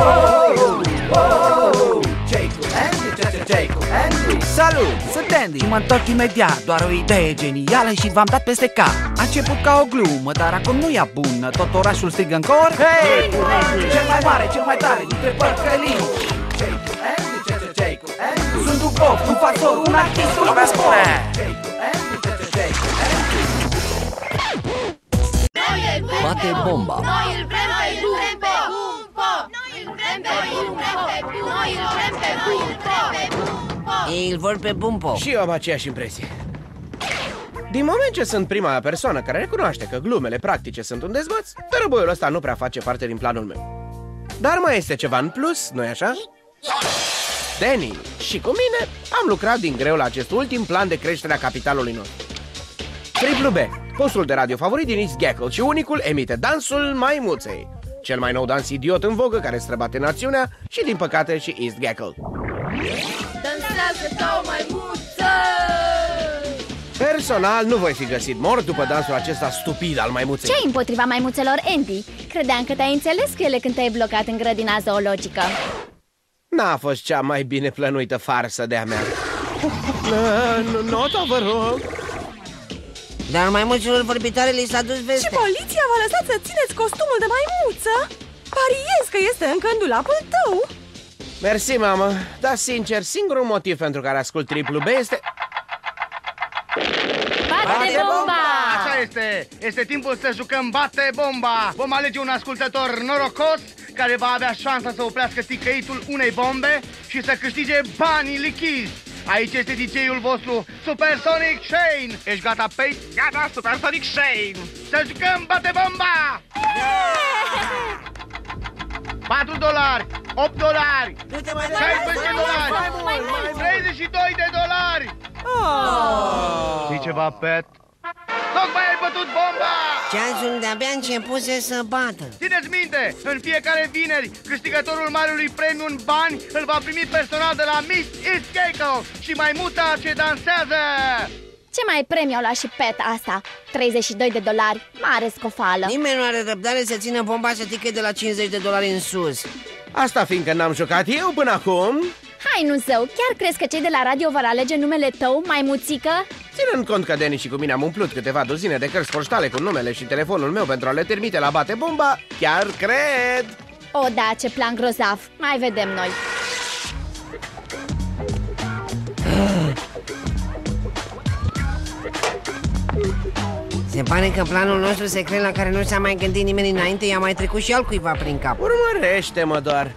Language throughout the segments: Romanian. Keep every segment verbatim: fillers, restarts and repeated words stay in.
Wow, wow, ce-i cu Andy, ce-ce ce-i cu Andy? Salut, sunt Andy și mă întorc imediat. Doar o idee genială și v-am dat peste cap. A început ca o glumă, dar acum nu e bună. Tot orașul strigă în cor: hei, cel mai mare, cel mai tare dintre părcălii. Ce-i cu Andy, ce-ce ce-i cu Andy? Sunt un pop, un factor, un artist, un lumea spune. Ce-i cu Andy, ce-ce ce-i cu Andy? Bate bomba. Noi îl vrem pe Bumbo! Noi îl vrem pe Bumbo! Noi îl vrem pe Bumbo! Ei îl vor pe Bumbo. Și eu am aceeași impresie. Din moment ce sunt prima persoană care recunoaște că glumele practice sunt un dezvăț, tărăboiul ăsta nu prea face parte din planul meu. Dar mai este ceva în plus, nu-i așa? Danny și cu mine am lucrat din greu la acest ultim plan de creștere a capitalului nostru. Triplu B, postul de radio favorit din East Gackle și unicul, emite dansul maimuței, cel mai nou dans idiot în vogă care străbate națiunea și, din păcate, și East Gackle. Dansează ca o maimuță! Personal, nu voi fi găsit mort după dansul acesta stupid al maimuței. Ce-i împotriva maimuțelor, Andy? Credeam că te-ai înțeles cu ele când te-ai blocat în grădina zoologică. N-a fost cea mai bine plănuită farsă de-a mea. Nota, vă rog. Dar maimuților vorbitoare li s-a dus veste. Și poliția v-a lăsat să țineți costumul de maimuță? Pariez că este încă în dulapul tău. Mersi, mamă. Dar, sincer, singurul motiv pentru care ascult Triplu B este... Bate bomba! Așa este! Este timpul să jucăm Bate bomba! Vom alege un ascultător norocos care va avea șansa să oprească ticăitul unei bombe și să câștige banii lichizi. Aici este D J-ul vostru, Supersonic Shane! Ești gata, Pete? Gata, Supersonic Shane! Să jucăm Bate bomba! patru dolari, opt dolari, șaisprezece dolari, treizeci și doi de dolari! Știi ceva, Pet? Tocmai ai bătut bomba! Ceasul de-abia începuse să bată. Țineți minte, în fiecare vineri, câștigătorul marelui premiu în bani îl va primi personal de la Miss East Gackle și maimuța ce dansează! Ce mai premiu au luat și Pet asta? treizeci și doi de dolari, mare scofală. Nimeni nu are răbdare să țină bomba să tică de la cincizeci de dolari în sus. Asta fiindcă n-am jucat eu până acum. Hai, nu zău, chiar crezi că cei de la radio vor alege numele tău, maimuțică? Ținând cont că Danny și cu mine am umplut câteva dozine de cărți poștale cu numele și telefonul meu pentru a le trimite la Bate bomba, chiar cred. O, da, ce plan grozav, mai vedem noi. Se pare că planul nostru secret la care nu s-a mai gândit nimeni înainte i-a mai trecut și al cuiva prin cap. Urmărește-mă doar.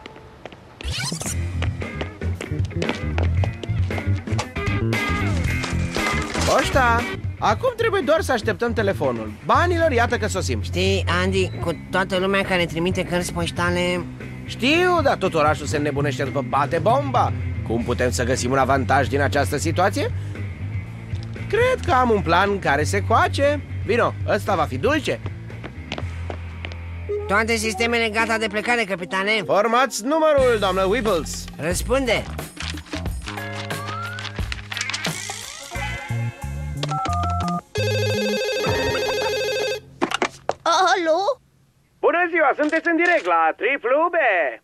Poșta! Acum trebuie doar să așteptăm telefonul. Banilor, iată că sosim. Știi, Andy, cu toată lumea care trimite cărți poștale... Știu, dar tot orașul se înnebunește după Bate bomba. Cum putem să găsim un avantaj din această situație? Cred că am un plan care se coace. Vino, ăsta va fi dulce. Toate sistemele gata de plecare, capitane. Formați numărul, doamnă Wibbles. Răspunde. Alo? Bună ziua, sunteți în direct la Triplu B.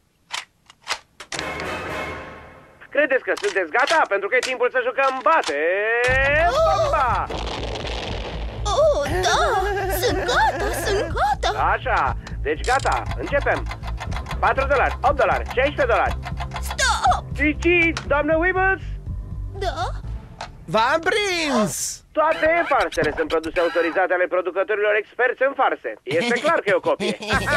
Credeți că sunteți gata? Pentru că e timpul să jucăm Bate bomba. Oh, da! Sunt gata, sunt gata! Așa, deci gata, începem. patru dolari, opt dolari, șaisprezece dolari. Stop! Cici, doamnă Wibbles? Da? V-am prins! Toate farsele sunt produse autorizate ale producătorilor experți în farse. Este clar că e o copie.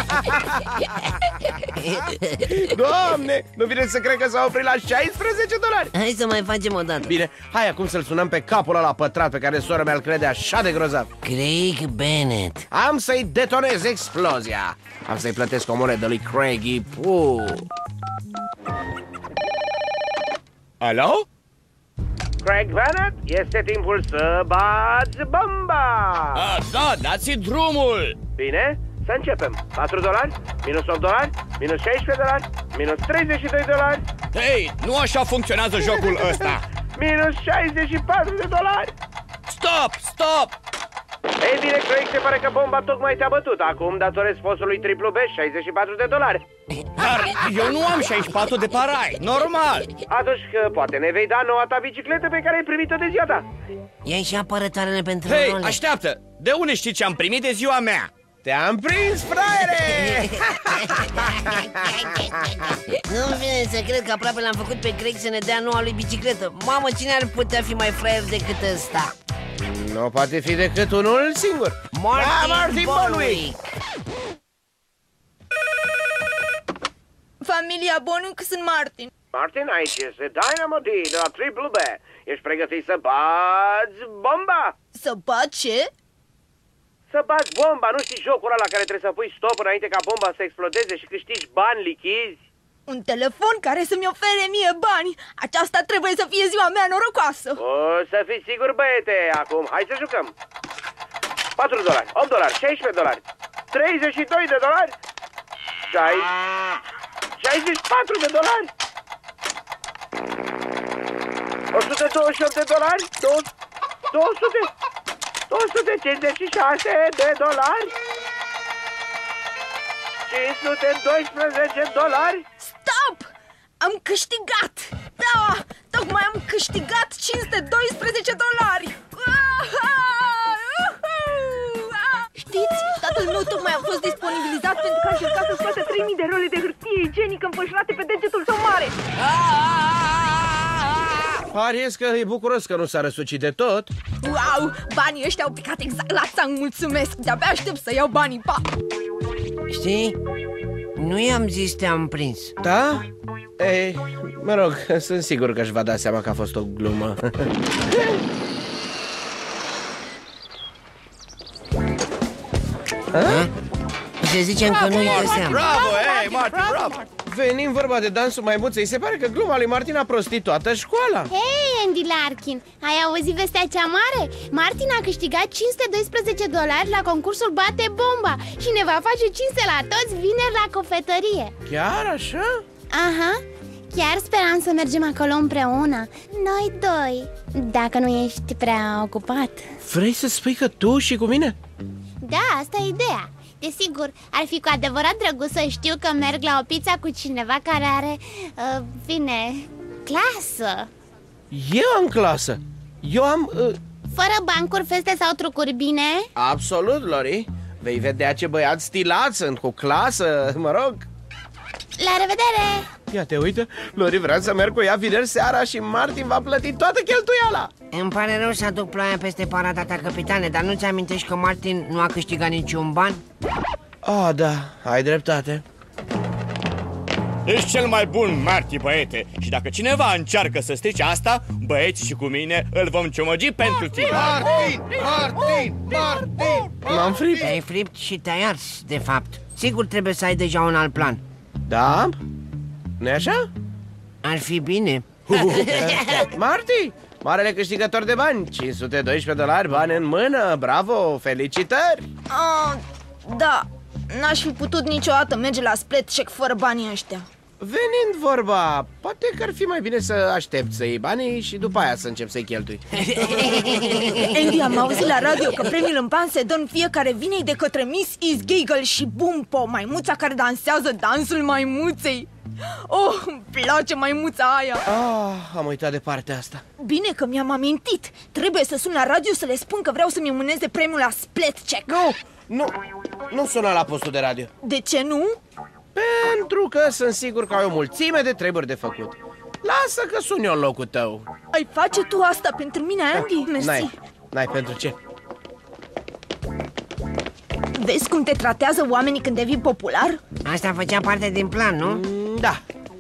Doamne, nu vine să cred că s-a oprit la șaisprezece dolari. Hai să mai facem o dată. Bine, hai acum să-l sunăm pe capul ăla pătrat pe care sora mea îl crede așa de grozav. Craig Bennett. Am să-i detonez explozia. Am să-i plătesc o monedă lui Craigie Poo. Alo? Craig Bennett, este timpul să bați bomba! Ah, da, dați drumul! Bine, să începem. patru dolari, minus opt dolari, minus șaisprezece dolari, minus treizeci și doi dolari. Hei, nu așa funcționează jocul ăsta! Minus șaizeci și patru de dolari. Stop, stop! Ei bine, Craig, se pare că bomba tocmai te-a bătut. Acum datorezi postului triplu B șaizeci și patru de dolari. Dar eu nu am șaizeci și patru de parai, normal. Atunci că poate ne vei da noua ta bicicletă pe care ai primit-o de ziua ta. Ia-i și apărătoarele pentru Hei, role. așteaptă! De unde știi ce am primit de ziua mea? Te-am prins, fraiere! Nu-mi vine să cred că aproape l-am făcut pe Craig să ne dea noua lui bicicletă. Mamă, cine ar putea fi mai fraier decât ăsta? Nu poate fi decât unul singur. Martin, Da, Martin Bonwick! Familia Bonwick, sunt Martin. Martin, aici este Dynamo D de la Triple B. Ești pregătit să bați bomba? Să bat ce? Să bați bomba, nu știi jocul ăla la care trebuie să pui stop înainte ca bomba să explodeze și câștigi bani lichizi? Un telefon care să-mi ofere mie bani. Aceasta trebuie să fie ziua mea norocoasă. O să fii sigur, băiete. Acum, hai să jucăm. patru dolari, opt dolari, șaisprezece dolari, treizeci și doi de dolari, șaizeci și patru de dolari, o sută douăzeci și opt de dolari, două sute, două sute cincizeci și șase de dolari, cinci sute doisprezece dolari. Stop! Am câștigat! Da! Tocmai am câștigat cinci sute doisprezece dolari! Știți, tatăl meu tocmai a fost disponibilizat pentru că a încercat să scoate trei mii de role de hârtie igienică înfășurate pe degetul său mare. Pariez că e bucuros că nu s-a răsucit de tot. Wow! Banii ăștia au picat exact la țang, mulțumesc! De-abia aștept să iau banii, pa! Știi? Nu i-am zis te-am prins. Da? Ei, mă rog, sunt sigur că își va da seama că a fost o glumă. Ha? Se zicem că nu-i dă seama. Bravo, hei, Martin, bravo! Venim vorba de dansul maimuței, se pare că gluma lui Martin a prostit toată școala. Hei, Andy Larkin, ai auzit vestea cea mare? Martin a câștigat cinci sute doisprezece dolari la concursul Bate Bomba și ne va face cinste la toți vineri la cofetărie. Chiar așa? Aha, chiar speram să mergem acolo împreună, noi doi, dacă nu ești prea ocupat. Vrei să spui că tu și cu mine? Da, asta e ideea. Desigur, ar fi cu adevărat drăguț să știu că merg la o pizza cu cineva care are, uh, bine, clasă. Eu am clasă. Eu am... Uh... Fără bancuri, feste sau trucuri, bine? Absolut, Lori. Vei vedea ce băiați stilați sunt, cu clasă, mă rog. La revedere! Ia te uită, Lori vrea să merg cu ea vineri seara și Martin va plăti toată cheltuiala. Îmi pare rău să aduc ploaia peste parada ta, capitane, dar nu-ți amintești că Martin nu a câștigat niciun ban? Ah, da, ai dreptate. Ești cel mai bun, Marty, băiete. Și dacă cineva încearcă să strice asta, băieți și cu mine îl vom ciomăgi pentru tine. Martin! Martin! Martin! M-am fript. Te-ai fript și te-ai ars, de fapt. Sigur trebuie să ai deja un alt plan. Da? Nu-i așa? Ar fi bine. Marty, marele câștigător de bani, cinci sute doisprezece dolari, bani în mână, bravo, felicitări! Ah, da, n-aș fi putut niciodată merge la split check fără banii ăștia. Venind vorba, poate că ar fi mai bine să aștepți să iei banii și după aia să începi să-i cheltui. Andy, am auzit la radio că premiul în bani se dă în fiecare vineri de către Miss Is Giggle și Bumpo, maimuța care dansează dansul maimuței. Oh, îmi place maimuța aia. Ah, am uitat de partea asta. Bine că mi-am amintit. Trebuie să sun la radio să le spun că vreau să-mi mâneze premiul la split check. Nu, nu, nu suna la postul de radio. De ce nu? Pentru că sunt sigur că ai o mulțime de treburi de făcut. Lasă că sun eu în locul tău. Ai face tu asta pentru mine, Andy? Mersi. N-ai, n-ai pentru ce? Vezi cum te tratează oamenii când devii popular? Asta făcea parte din plan, nu? Da.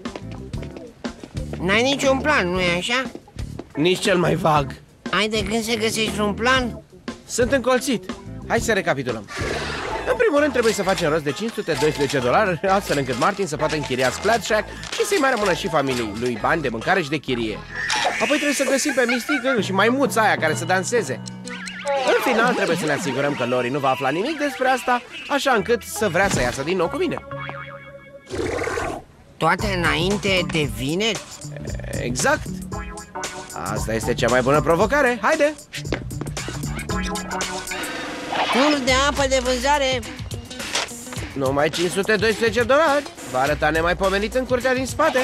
N-ai niciun plan, nu-i așa? Nici cel mai vag. Ai de gând să găsești un plan? Sunt încolțit. Hai să recapitulăm. În primul rând trebuie să facem rost de cinci sute doisprezece dolari, astfel încât Martin să poată închiria Splat Shack și să-i mai rămână și familiei lui bani de mâncare și de chirie. Apoi trebuie să găsim pe Misty Girl și maimuța aia care să danseze. În final trebuie să ne asigurăm că Lori nu va afla nimic despre asta, așa încât să vrea să iasă din nou cu mine. Toate înainte de vineri? Exact. Asta este cea mai bună provocare. Haide! Unul de apă de vânzare. Numai cinci sute doisprezece dolari. Va arăta nemaipomenit în curtea din spate.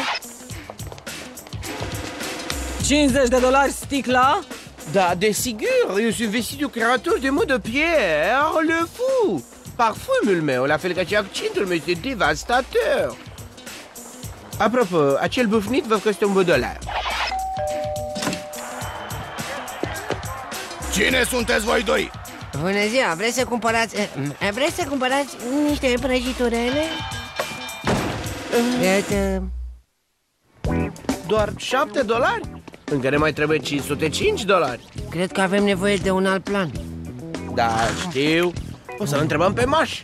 cincizeci de dolari sticla? Da, desigur, eu sunt vestitul creator de mode de pierre, le fou. Parfumul meu, la fel ca și accentul meu, este devastator. Apropo, acel bufnit vă costă un dolar. Cine sunteți voi doi? Bună ziua, vreți să cumpărați... eh, Vreți să cumpărați niște prăjiturele? Iată... Doar șapte dolari? Încă ne mai trebuie cinci sute cinci dolari. Cred că avem nevoie de un alt plan. Da, știu. O să-l întrebăm pe Maș.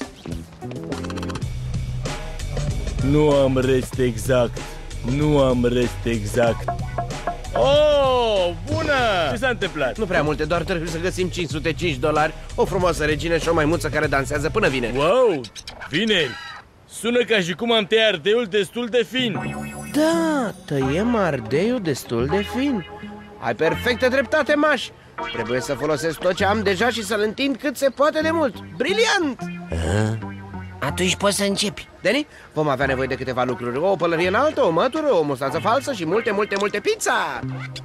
Nu am rest exact. Nu am rest exact. Oh, bună! Ce s-a întâmplat? Nu prea multe, doar trebuie să găsim cinci sute cinci dolari, o frumoasă regină și o maimuță care dansează până vineri. Wow! Vineri! Sună ca și cum am tăiat ardeiul destul de fin. Da, tăiem ardeiul destul de fin. Ai perfectă dreptate, Maș. Trebuie să folosesc tot ce am deja și să-l întind cât se poate de mult. Briliant! Atunci poți să începi. Deni, vom avea nevoie de câteva lucruri. O pălărie înaltă, o mătură, o mustață falsă și multe, multe, multe pizza.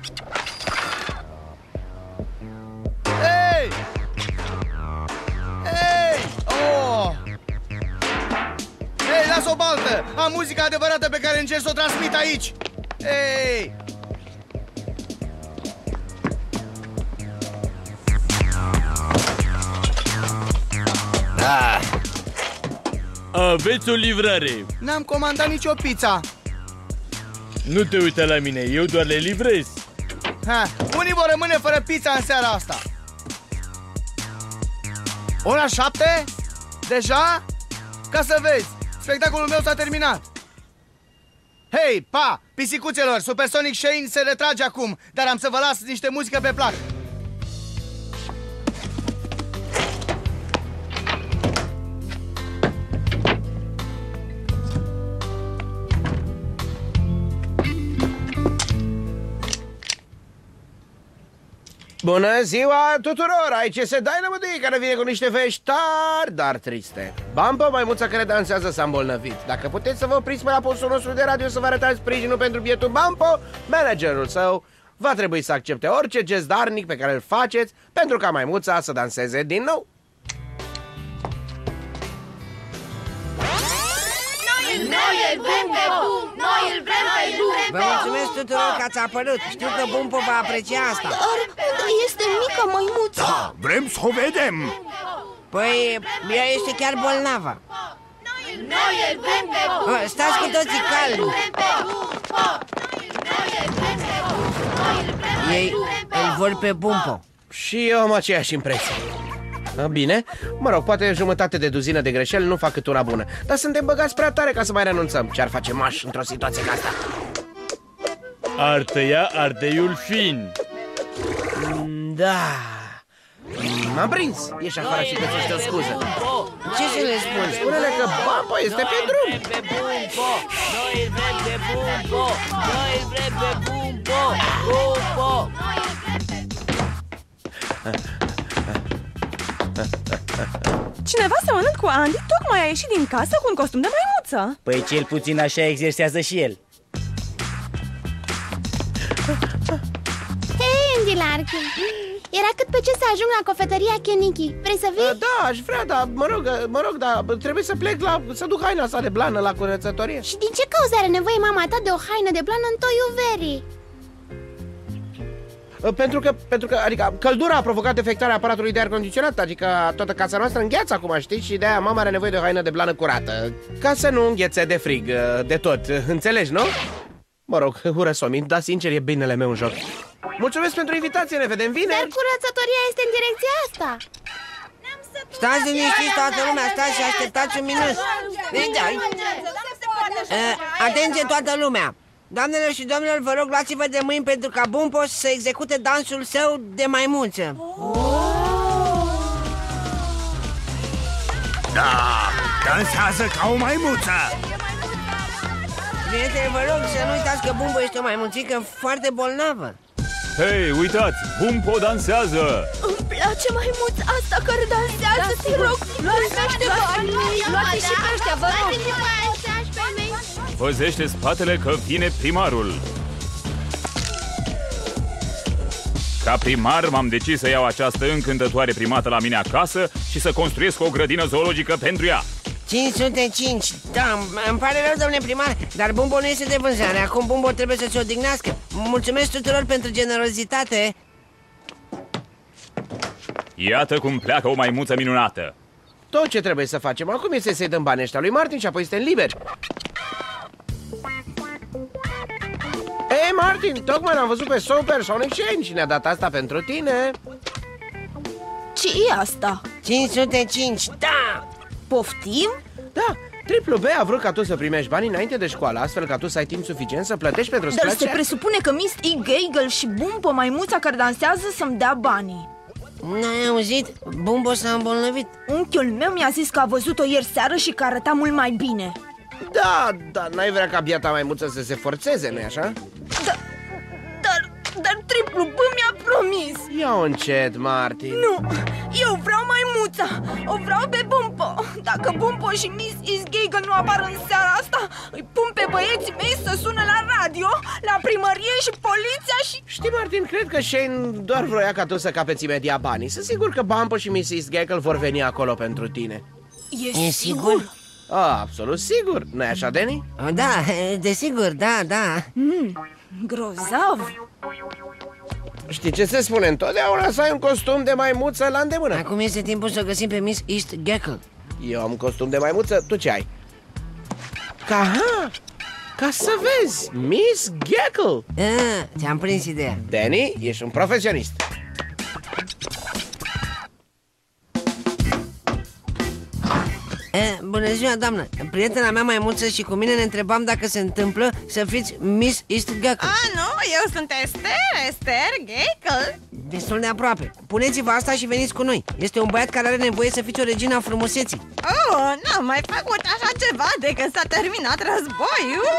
Hei! Hei! Oh! Hei, lasă o baltă! Am muzica adevărată pe care încerc să o transmit aici! Hei! Ah. Aveți o livrare. N-am comandat nicio pizza. Nu te uita la mine, eu doar le livrez. Ha, unii vor rămâne fără pizza în seara asta. Ora șapte? Deja? Ca să vezi, spectacolul meu s-a terminat. Hei, pa, pisicuțelor, Supersonic Shane se retrage acum, dar am să vă las niște muzică pe plac. Bună ziua tuturor! Aici este Dynamite care vine cu niște vești tari, dar triste. Bumpo, maimuța care dansează, s-a îmbolnăvit. Dacă puteți să vă opriți pe la postul nostru de radio să vă arătați sprijinul pentru bietul Bumpo, managerul său va trebui să accepte orice gest darnic pe care îl faceți pentru ca maimuța să danseze din nou. Noi îl vrem pe Bum! Noi îl vrem pe Bum! Vă mulțumesc tuturor că ați apărut. Știu că Bumpo va aprecia asta. Dar este mică măimuță. Da, vrem să o vedem. Păi, ea este chiar bolnavă. Noi îl vrem pe Bum! Stați cu toții calmi. Ei îl vor pe Bumpo. Și eu am aceeași impresie. Bine, mă rog, poate jumătate de duzină de greșeli nu fac cât una bună. Dar suntem băgați prea tare ca să mai renunțăm. Ce-ar face Maș într-o situație ca asta? Ar tăia ardeiul fin. Da. M-am prins. Ieși afară și găsește o scuză. Ce să le spun? Spune-le că Bumpo este pe drum. Noi îl vrem pe Bumpo! Noi îl vrem pe Bumpo! Bumpo! Cineva semănând cu Andy tocmai a ieșit din casă cu un costum de maimuță. Păi cel puțin așa exersează și el. Hei, Andy Larkin! Era cât pe ce să ajung la cofetăria Keniki. Vrei să vii? Da, aș vrea, dar mă rog, mă rog, dar trebuie să plec la, să duc haina asta de blană la curățătorie. Și din ce cauză are nevoie mama ta de o haină de blană în toiul verii? Pentru că, pentru că, adică, căldura a provocat defectarea aparatului de aer condiționat. Adică toată casa noastră îngheață acum, știi? Și de-aia mama are nevoie de o haină de blană curată, ca să nu înghețe de frig, de tot. Înțelegi, nu? Mă rog, ură Somi, dar sincer e binele meu în joc. Mulțumesc pentru invitație, ne vedem vineri. Dar curățătoria este în direcția asta. Stați liniștiți toată lumea, stați și așteptați un minut. Atenție toată lumea. Doamnelor și domnilor, vă rog, luați-vă de mâini pentru ca Bumpo să execute dansul său de maimuță. Da, dansează ca o maimuță. Prieteni, vă rog să nu uitați că Bumpo este o maimuțică foarte bolnavă. Hei, uitați, Bumpo dansează! Îmi place mai mult asta care dansează, te rog. Luați pe bani, luați și pe ăștia, vă rog. Păzește spatele că vine primarul. Ca primar m-am decis să iau această încântătoare primată la mine acasă și să construiesc o grădină zoologică pentru ea. cinci sute cinci, da, îmi pare rău, domnule primar, dar Bumbo nu este de vânzare. Acum Bumbo trebuie să se odihnească. Mulțumesc tuturor pentru generozitate. Iată cum pleacă o maimuță minunată. Tot ce trebuie să facem acum este să-i dăm banii ăștia lui Martin și apoi suntem liberi. Ei, Martin, tocmai l-am văzut pe Super Sonic Exchange și ne-a dat asta pentru tine. Ce e asta? cinci sute cinci, da! Poftim? Da, Triplu B a vrut ca tu să primești bani înainte de școală, astfel ca tu să ai timp suficient să plătești pentru Dar scratch. se presupune că Miss E-Gaggle și Bumpo, maimuța care dansează, să-mi dea banii. N-ai auzit? Bumbo s-a îmbolnăvit. Unchiul meu mi-a zis că a văzut-o ieri seară și că arăta mult mai bine. Da, dar n-ai vrea ca biata maimuță să se forțeze, nu-i așa? Da, dar, dar Triplu B mi-a promis. Ia-o încet, Martin. Nu, eu vreau maimuța. O vreau pe Bumpo. Dacă Bumpo și Miss E-Gaggle nu apar în seara asta, îi pun pe băieții mei să sună la radio, la primărie și poliția și... Știi, Martin, cred că Shane doar vroia ca tu să capeți imediat banii. Sunt sigur că Bumpo și Miss E-Gaggle vor veni acolo pentru tine. E, e sigur? A, absolut sigur. Nu-i așa, Danny? Da, desigur, da, da. Mm, grozav. Știi ce se spune? Întotdeauna să ai un costum de maimuță la îndemână. Acum este timpul să găsim pe Miss E-Gaggle. Eu am costum de maimuță, tu ce ai? Ca, ha, ca să vezi, Miss Gaggle. Ah, ți-am prins ideea. Danny, ești un profesionist. Eh, bună ziua, doamnă! Prietena mea maimuță și cu mine ne întrebam dacă se întâmplă să fiți Miss E-Gaggle. Ah, nu, eu sunt Esther, Esther Gaggle. Destul de aproape. Puneți-vă asta și veniți cu noi. Este un băiat care are nevoie să fiți o regină a frumuseții. Oh, n-am mai făcut așa ceva de când s-a terminat războiul.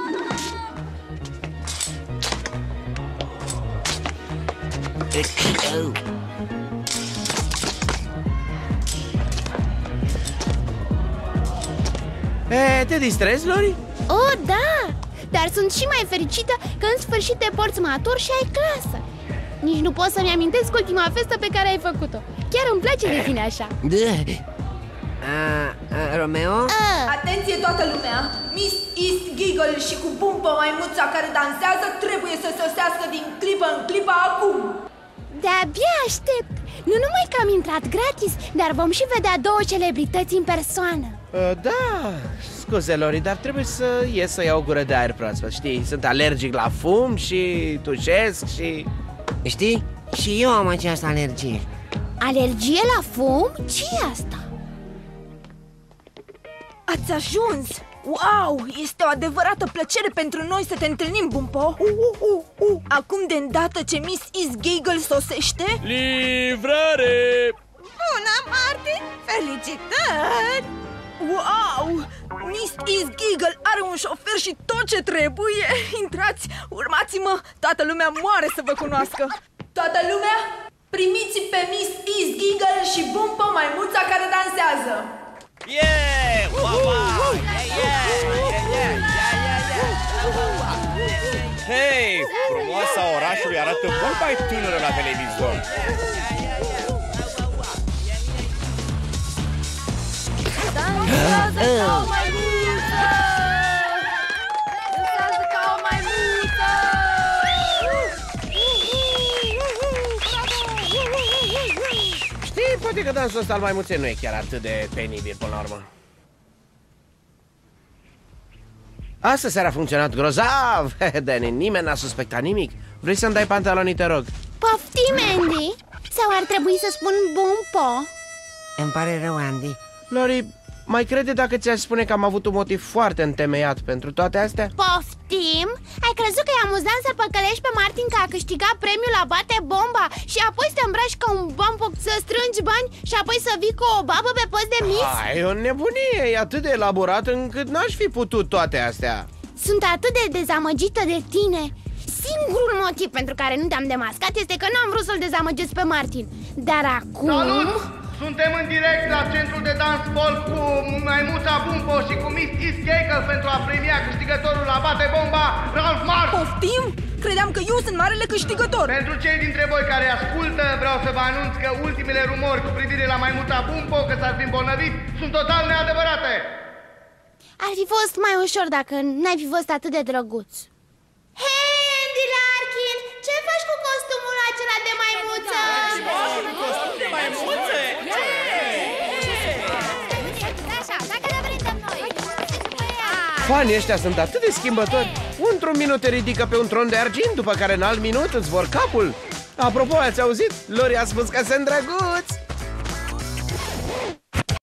E, te distrezi, Lori? Oh, da! Dar sunt și mai fericită că în sfârșit te porți matur și ai clasă. Nici nu pot să-mi amintesc ultima festă pe care ai făcut-o. Chiar îmi place de tine așa. Da. A, a, Romeo? A. Atenție toată lumea! Miss E-Gaggle și cu Bumpo, maimuța care dansează, trebuie să sosească din clipă în clipă acum. De-abia aștept. Nu numai că am intrat gratis, dar vom și vedea două celebrități în persoană. Uh, da, scuze, Lori, dar trebuie să ies să iau o gură de aer proaspăt. Știi, sunt alergic la fum și tușesc și... Știi? Și eu am această alergie. Alergie la fum? Ce-i asta? Ați ajuns! Wow! Este o adevărată plăcere pentru noi să te întâlnim, Bumpo! Uh, uh, uh, uh. Acum, de îndată ce Miss E-Gaggle sosește... Livrare! Bună, Martin! Felicitări! Wow! Miss E-Gaggle are un șofer și tot ce trebuie! Intrați, urmați-mă! Toată lumea moare să vă cunoască! Toată lumea, primiți pe Miss E-Gaggle și Bumpo, maimuța care dansează! Yeah! Wow, wow! Yeah, yeah! Yeah, yeah! Hei, frumoasa orașului arată mult mai tânără la televizor. Dansează ca o maimuță! Dansează ca o maimuță! Știi, poate că dansul ăsta al maimuței nu e chiar atât de penibil până la urmă. Astă seara a funcționat grozav! Danny, nimeni n-a suspectat nimic. Vrei să-mi dai pantalonii, te rog? Poftim, Andy? Sau ar trebui să spun Bumpo? Îmi pare rău, Andy. Lori, mai crede dacă ți-aș spune că am avut un motiv foarte întemeiat pentru toate astea? Poftim? Ai crezut că e amuzant să păcălești pe Martin că a câștigat premiul la Bate Bomba și apoi să te îmbraci ca un bumpo, să strângi bani și apoi să vii cu o babă pe post de Miss? Ai, e o nebunie, e atât de elaborat încât n-aș fi putut toate astea. Sunt atât de dezamăgită de tine. Singurul motiv pentru care nu te-am demascat este că n-am vrut să-l dezamăgesc pe Martin. Dar acum... Salut! Suntem în direct la centrul de dans folk cu Maimuța Bumpo și cu Miss East Gagel pentru a premia câștigătorul la Bate Bomba, Ralph Marx! Poftim? Credeam că eu sunt marele câștigător. Pentru cei dintre voi care ascultă, vreau să vă anunț că ultimele rumori cu privire la Maimuța Bumpo, că s-ar fi îmbolnăvit, sunt total neadevărate. Ar fi fost mai ușor dacă n-ai fi fost atât de drăguț. Hei, Andy Larkin, ce faci cu costumul acela de maimuță? Costum de maimuță? Fanii ăștia sunt atât de schimbători. Într-un minut te ridică pe un tron de argint, după care în alt minut îți vor capul. Apropo, ați auzit? Lori a spus că sunt drăguț.